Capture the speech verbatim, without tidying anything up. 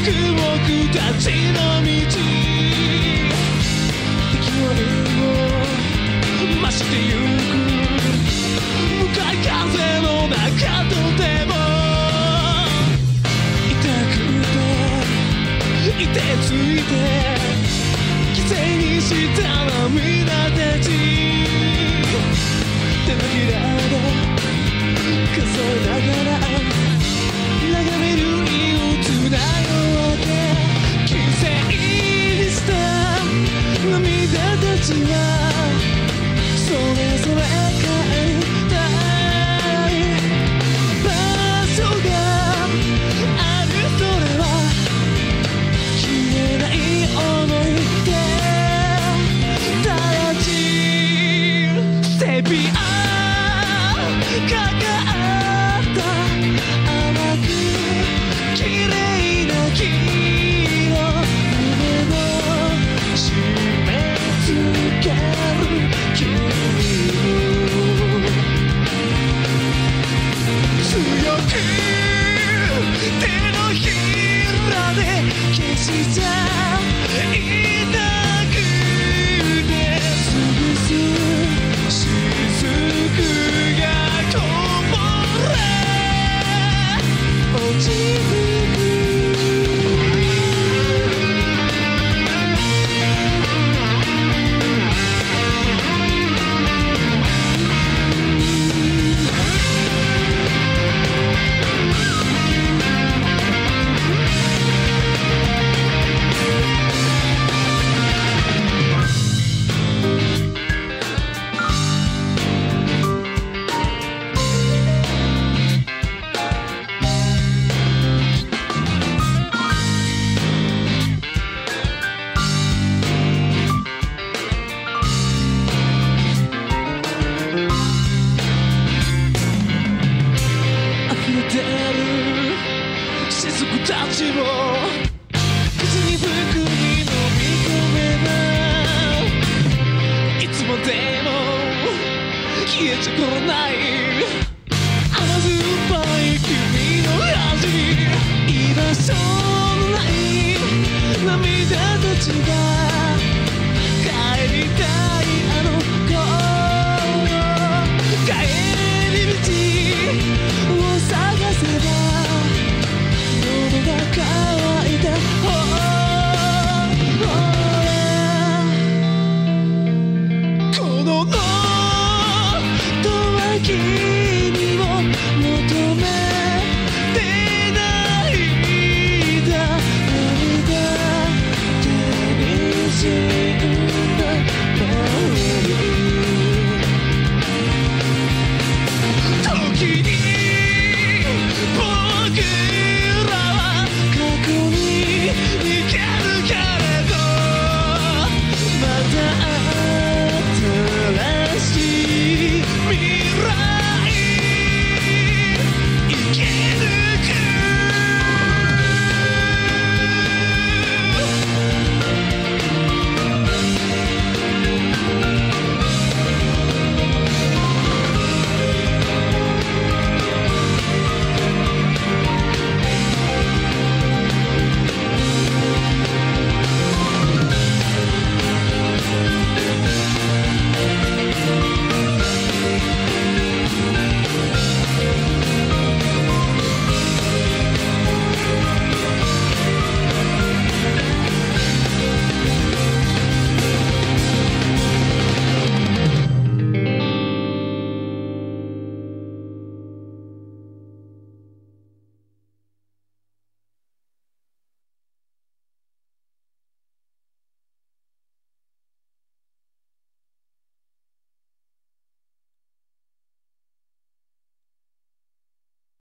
く僕たちの道、勢いを増してゆく向かい風の中とても痛くて凍てついて犠牲にした涙たち、手のひらで数えながら眺める憂鬱な夜明け、犠牲にした涙たちはそれぞれ帰りたい場所がある、それは消えない思い出たち、セピアかかった甘く綺麗な黄色、胸の締め付ける君を強く手のひらで消しちゃいたくて、すぐす雫がこぼれ落ちてく。雫たちを口に含み飲み込めばいつまでも消えちゃこない甘酸っぱい君の味、居場所のない涙たちが帰りたい